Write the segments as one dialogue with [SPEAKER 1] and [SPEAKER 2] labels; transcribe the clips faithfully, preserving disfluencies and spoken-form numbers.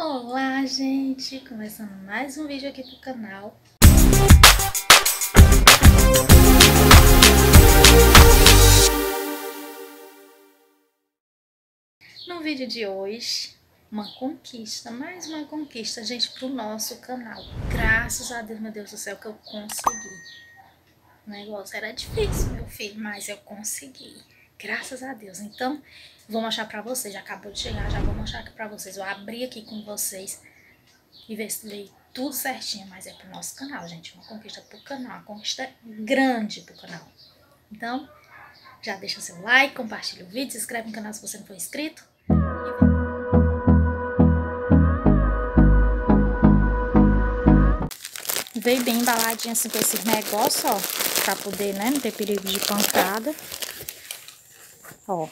[SPEAKER 1] Olá, gente! Começando mais um vídeo aqui pro canal. No vídeo de hoje, uma conquista, mais uma conquista, gente, pro nosso canal. Graças a Deus, meu Deus do céu, que eu consegui. O negócio era difícil, meu filho, mas eu consegui. Graças a Deus. Então, vou mostrar pra vocês. Já acabou de chegar, já vou mostrar aqui pra vocês. Eu abri aqui com vocês e ver se veio tudo certinho, mas é pro nosso canal, gente. Uma conquista pro canal, uma conquista grande pro canal. Então, já deixa seu like, compartilha o vídeo, se inscreve no canal se você não for inscrito. E veio bem embaladinho assim com esses negócios, ó, pra poder, né, não ter perigo de pancada. Ó.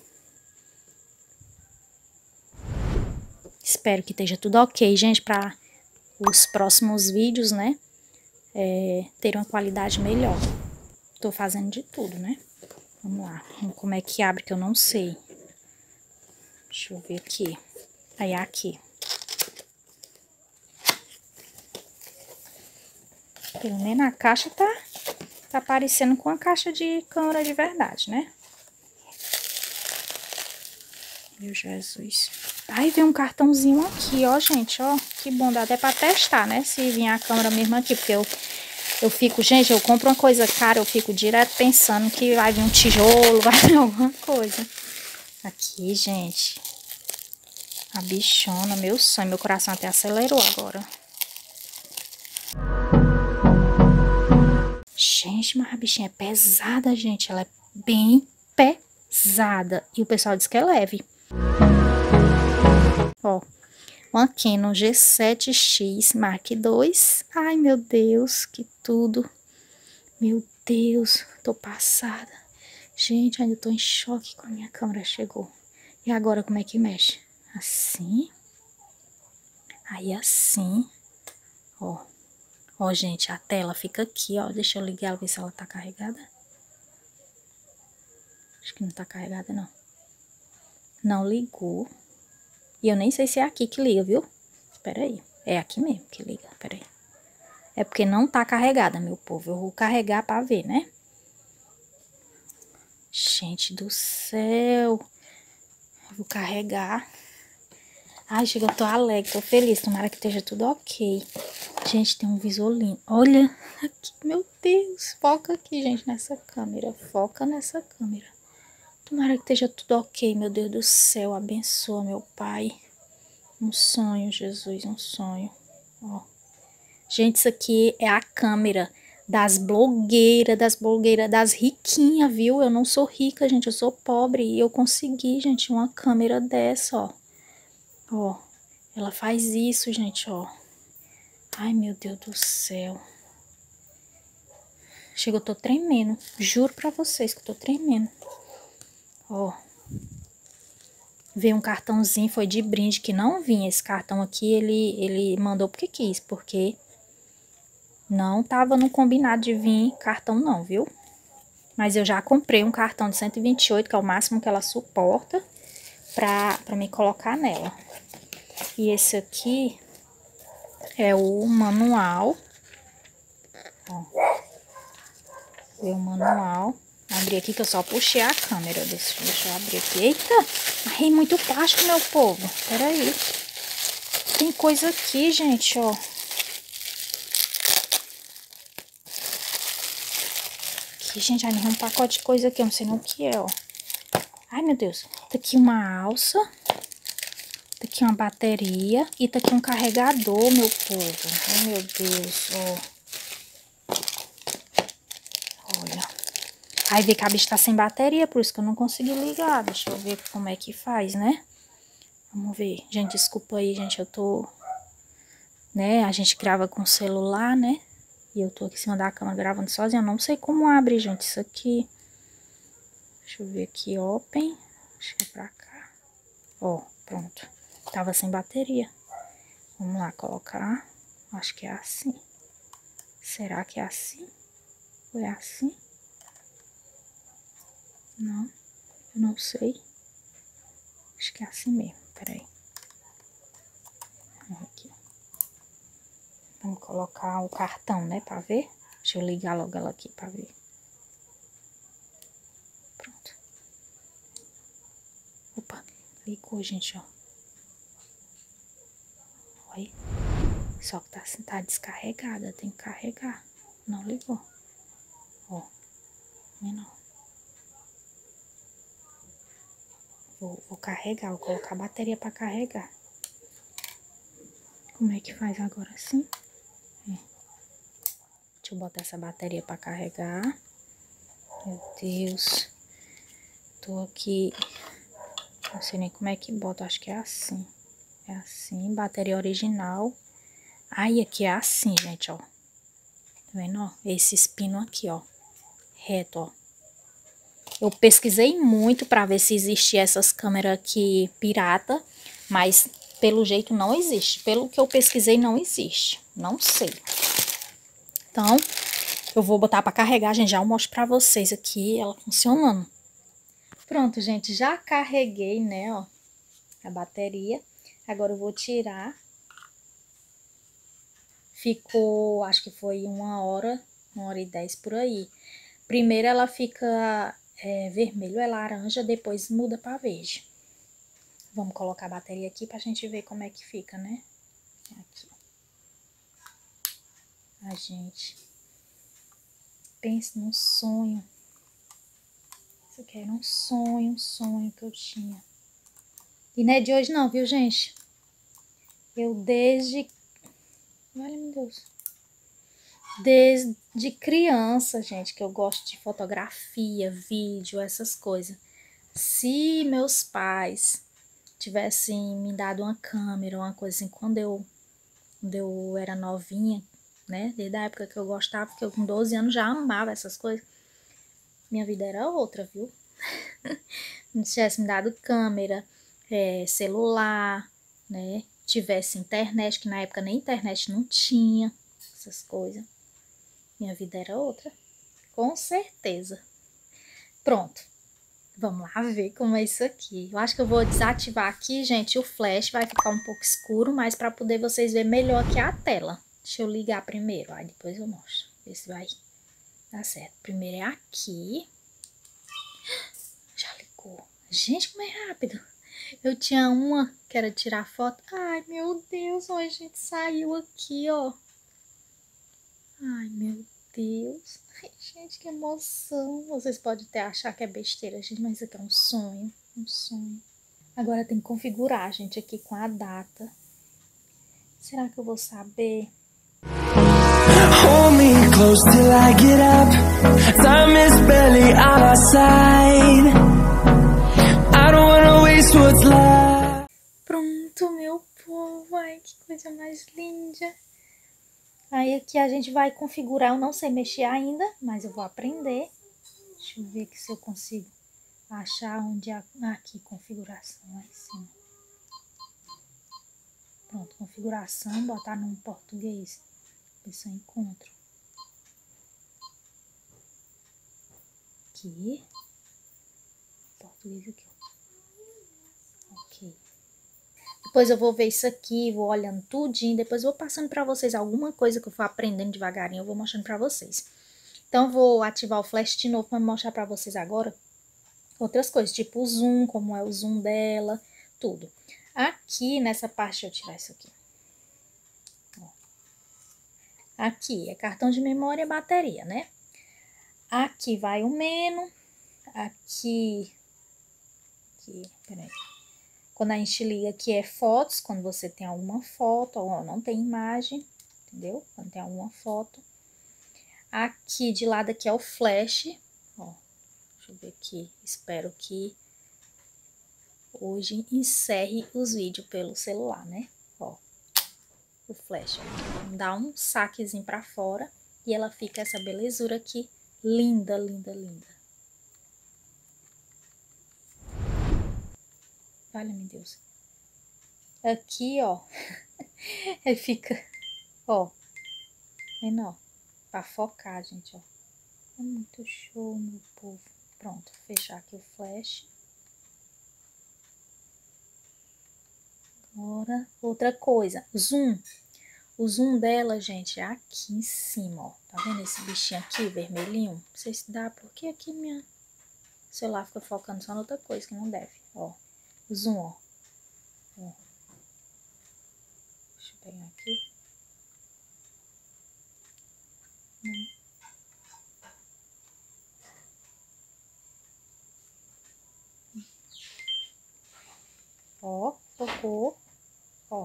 [SPEAKER 1] Espero que esteja tudo ok, gente, para os próximos vídeos, né, é, ter uma qualidade melhor. Tô fazendo de tudo, né? Vamos lá. Como é que abre que eu não sei. Deixa eu ver aqui. Aí, aqui. Pelo menos na caixa tá, tá parecendo com a caixa de câmera de verdade, né? Meu Jesus. Aí vem um cartãozinho aqui, ó, gente, ó. Que bom, dá até pra testar, né? Se vir a câmera mesmo aqui, porque eu, eu fico, gente, eu compro uma coisa cara, eu fico direto pensando que vai vir um tijolo, vai vir alguma coisa. Aqui, gente. A bichona, meu sonho, meu coração até acelerou agora. Gente, mas a bichinha é pesada, gente. Ela é bem pesada. E o pessoal diz que é leve. Ó, uma Canon G sete X Mark dois. Ai, meu Deus, que tudo. Meu Deus, tô passada. Gente, ainda tô em choque quando a minha câmera chegou. E agora, como é que mexe? Assim. Aí, assim. Ó. Ó, gente, a tela fica aqui, ó. Deixa eu ligar, ver se ela tá carregada. Acho que não tá carregada, não. Não ligou. E eu nem sei se é aqui que liga, viu? Espera aí. É aqui mesmo que liga, espera aí. É porque não tá carregada, meu povo. Eu vou carregar pra ver, né? Gente do céu. Eu vou carregar. Ai, chega, eu tô alegre, tô feliz. Tomara que esteja tudo ok. Gente, tem um visor lindo. Olha aqui, meu Deus. Foca aqui, gente, nessa câmera. Foca nessa câmera. Tomara que esteja tudo ok, meu Deus do céu. Abençoa, meu Pai. Um sonho, Jesus, um sonho. Ó. Gente, isso aqui é a câmera das blogueiras, das blogueiras, das riquinhas, viu? Eu não sou rica, gente, eu sou pobre. E eu consegui, gente, uma câmera dessa, ó. Ó, ela faz isso, gente, ó. Ai, meu Deus do céu. Chega, eu tô tremendo. Juro pra vocês que eu tô tremendo. Ó. Veio um cartãozinho, foi de brinde, que não vinha. Esse cartão aqui, ele, ele mandou porque quis, porque não tava no combinado de vir cartão não, viu? Mas eu já comprei um cartão de cento e vinte e oito, que é o máximo que ela suporta, pra, pra me colocar nela. E esse aqui é o manual. Ó. Veio o manual. Abri aqui que eu só puxei a câmera. Deixa, deixa eu abrir aqui. Eita! Arrei muito plástico, meu povo. Pera aí. Tem coisa aqui, gente, ó. Aqui, gente, arrumei um pacote de coisa aqui. Eu não sei nem o que é, ó. Ai, meu Deus. Tá aqui uma alça. Tá aqui uma bateria. E tá aqui um carregador, meu povo. Ai, meu Deus, ó. Olha. Aí vê que a bicha tá sem bateria, por isso que eu não consegui ligar. Deixa eu ver como é que faz, né? Vamos ver. Gente, desculpa aí, gente, eu tô... Né, a gente grava com o celular, né? E eu tô aqui em cima da cama gravando sozinha. Eu não sei como abre, gente, isso aqui. Deixa eu ver aqui, open. Acho que é pra cá. Ó, pronto. Tava sem bateria. Vamos lá, colocar. Acho que é assim. Será que é assim? Ou é assim? Não, eu não sei. Acho que é assim mesmo, peraí. Vamos colocar o cartão, né, pra ver. Deixa eu ligar logo ela aqui pra ver. Pronto. Opa, ligou, gente, ó. Olha. Só que tá, tá descarregada, tem que carregar. Não ligou. Ó, não. Vou, vou carregar, vou colocar a bateria pra carregar. Como é que faz agora assim? É. Deixa eu botar essa bateria pra carregar. Meu Deus. Tô aqui. Não sei nem como é que bota, acho que é assim. É assim, bateria original. Aí aqui é assim, gente, ó. Tá vendo, ó? Esse espino aqui, ó. Reto, ó. Eu pesquisei muito pra ver se existia essas câmeras aqui pirata, mas pelo jeito não existe. Pelo que eu pesquisei, não existe. Não sei. Então, eu vou botar pra carregar, gente. Já eu mostro pra vocês aqui ela funcionando. Pronto, gente. Já carreguei, né, ó, a bateria. Agora eu vou tirar. Ficou, acho que foi uma hora, uma hora e dez por aí. Primeiro ela fica é, vermelho, é laranja, depois muda pra verde. Vamos colocar a bateria aqui pra gente ver como é que fica, né? Aqui. A gente pensa num sonho. Isso aqui era um sonho, um sonho que eu tinha. E não é de hoje não, viu, gente? Eu desde... Olha, meu Deus. Desde criança, gente, que eu gosto de fotografia, vídeo, essas coisas. Se meus pais tivessem me dado uma câmera, uma coisa assim, quando eu, quando eu era novinha, né? Desde a época que eu gostava, porque eu com doze anos já amava essas coisas. Minha vida era outra, viu? Não tivesse me dado câmera, é, celular, né? Tivesse internet, que na época nem internet não tinha, essas coisas. Minha vida era outra, com certeza. Pronto, vamos lá ver como é isso aqui. Eu acho que eu vou desativar aqui, gente, o flash. Vai ficar um pouco escuro, mas para poder vocês verem melhor aqui a tela. Deixa eu ligar primeiro, aí depois eu mostro. Ver se vai dar certo. Primeiro é aqui. Já ligou. Gente, como é rápido. Eu tinha uma que era tirar foto. Ai, meu Deus, ó, a gente saiu aqui, ó. Ai, meu Deus. Ai, gente, que emoção. Vocês podem até achar que é besteira, gente, mas isso aqui é um sonho. Um sonho. Agora tem que configurar, gente, aqui com a data. Será que eu vou saber?
[SPEAKER 2] Hold me close till I get up. Time is barely on our side. I don't wanna waste what's left.
[SPEAKER 1] Pronto, meu povo. Ai, que coisa mais linda. Aí aqui a gente vai configurar. Eu não sei mexer ainda, mas eu vou aprender. Deixa eu ver aqui se eu consigo achar onde é aqui, configuração, lá em cima. Pronto, configuração, botar no português. Ver se eu encontro. Aqui. Português aqui, ó. Ok. Depois eu vou ver isso aqui, vou olhando tudinho. Depois eu vou passando pra vocês alguma coisa que eu for aprendendo devagarinho. Eu vou mostrando pra vocês. Então, eu vou ativar o flash de novo pra mostrar pra vocês agora outras coisas. Tipo o zoom, como é o zoom dela, tudo. Aqui, nessa parte, deixa eu tirar isso aqui. Aqui é cartão de memória e bateria, né? Aqui vai o menu. Aqui... Aqui, peraí. Quando a gente liga aqui é fotos, quando você tem alguma foto, ou não tem imagem, entendeu? Quando tem alguma foto. Aqui, de lado aqui é o flash, ó. Deixa eu ver aqui, espero que hoje encerre os vídeos pelo celular, né? Ó, o flash, ó. Dá um saquezinho pra fora e ela fica essa belezura aqui, linda, linda, linda. Valha-me Deus. Aqui, ó, ele fica, ó, vendo, ó, pra focar, gente, ó. É muito show, meu povo. Pronto, vou fechar aqui o flash. Agora, outra coisa, zoom. O zoom dela, gente, é aqui em cima, ó. Tá vendo esse bichinho aqui, vermelhinho? Não sei se dá, porque aqui minha celular fica focando só em outra coisa que não deve, ó. O zoom, ó. ó. Deixa eu pegar aqui. Hum. Ó, focou, ó.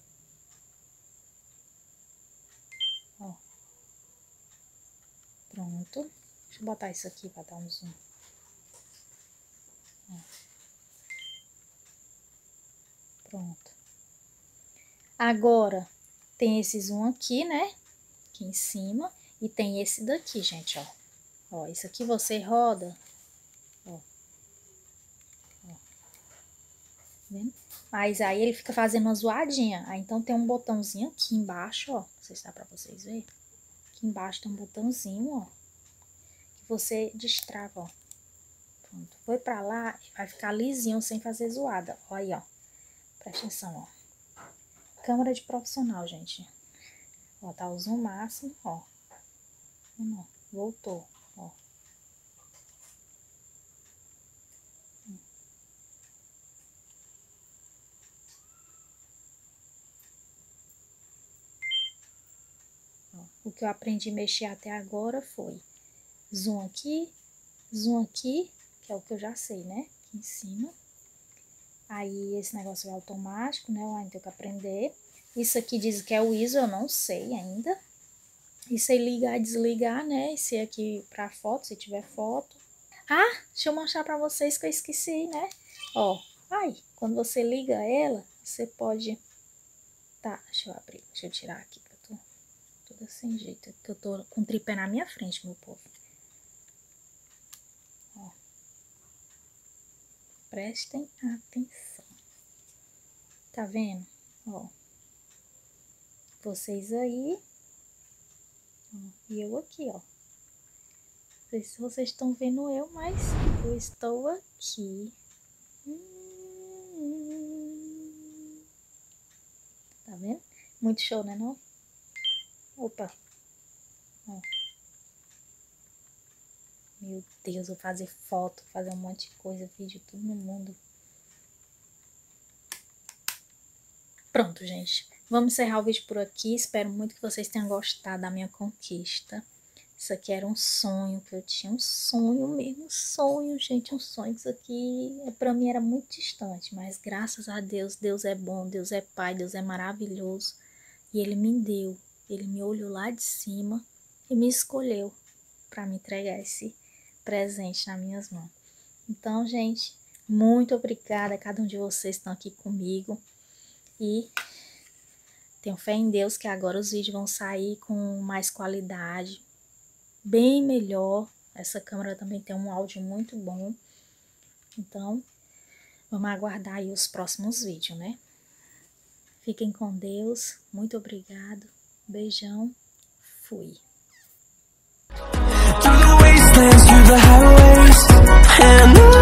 [SPEAKER 1] Ó. Pronto. Deixa eu botar isso aqui pra dar um zoom. Ó. Pronto. Agora, tem esse zoom aqui, né? Aqui em cima. E tem esse daqui, gente, ó. Ó, isso aqui você roda. Ó. Ó. Vendo? Mas aí ele fica fazendo uma zoadinha. Aí então tem um botãozinho aqui embaixo, ó. Não sei se dá pra vocês verem. Aqui embaixo tem um botãozinho, ó. Que você destrava, ó. Pronto. Foi pra lá e vai ficar lisinho sem fazer zoada. Ó aí, ó. Presta atenção, ó. Câmera de profissional, gente. Ó, tá o zoom máximo, ó. Voltou, ó. O que eu aprendi a mexer até agora foi zoom aqui, zoom aqui, que é o que eu já sei, né? Aqui em cima. Aí esse negócio é automático, né? Eu ainda tenho que aprender. Isso aqui diz que é o I S O, eu não sei ainda. Isso aí ligar e desligar, né? Esse aqui pra foto, se tiver foto. Ah, deixa eu mostrar pra vocês que eu esqueci, né? Ó, ai, quando você liga ela, você pode... Tá, deixa eu abrir, deixa eu tirar aqui. Toda sem jeito, que eu tô com o tripé na minha frente, meu povo. Ó. Prestem atenção. Tá vendo? Ó. Vocês aí. Ó, e eu aqui, ó. Não sei se vocês estão vendo eu, mas eu estou aqui. Hum. Tá vendo? Muito show, né, não? Opa. Ó. Meu Deus, vou fazer foto, fazer um monte de coisa, vídeo, tudo no mundo. Pronto, gente. Vamos encerrar o vídeo por aqui. Espero muito que vocês tenham gostado da minha conquista. Isso aqui era um sonho que eu tinha. Um sonho mesmo, sonho, gente. Um sonho. Isso aqui, pra mim, era muito distante. Mas graças a Deus, Deus é bom, Deus é Pai, Deus é maravilhoso. E Ele me deu. Ele me olhou lá de cima e me escolheu para me entregar esse presente nas minhas mãos. Então, gente, muito obrigada a cada um de vocês que estão aqui comigo. E tenho fé em Deus que agora os vídeos vão sair com mais qualidade, bem melhor. Essa câmera também tem um áudio muito bom. Então, vamos aguardar aí os próximos vídeos, né? Fiquem com Deus. Muito obrigado. Beijão, fui.
[SPEAKER 2] Through the wastelands, through the highways, and